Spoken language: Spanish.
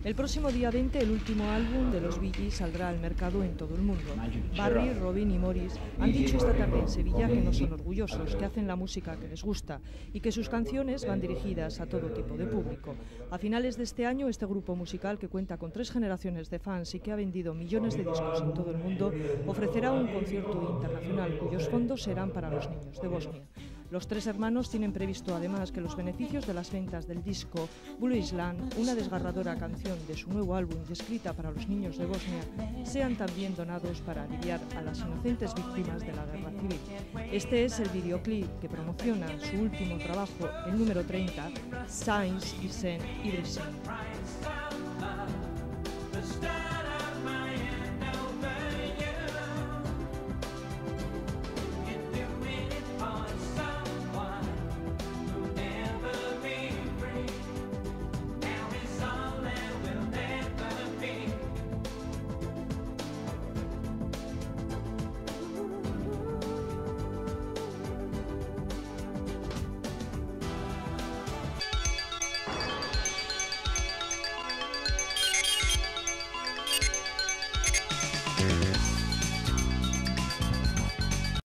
El próximo día 20 el último álbum de los Bee Gees saldrá al mercado en todo el mundo. Barry, Robin y Morris han dicho esta tarde en Sevilla que no son orgullosos, que hacen la música que les gusta y que sus canciones van dirigidas a todo tipo de público. A finales de este año, este grupo musical, que cuenta con 3 generaciones de fans y que ha vendido millones de discos en todo el mundo, ofrecerá un concierto internacional cuyos fondos serán para los niños de Bosnia. Los 3 hermanos tienen previsto además que los beneficios de las ventas del disco Blue Island, una desgarradora canción de su nuevo álbum y escrita para los niños de Bosnia, sean también donados para aliviar a las inocentes víctimas de la guerra civil. Este es el videoclip que promociona su último trabajo, el número 30, Science is an Everything.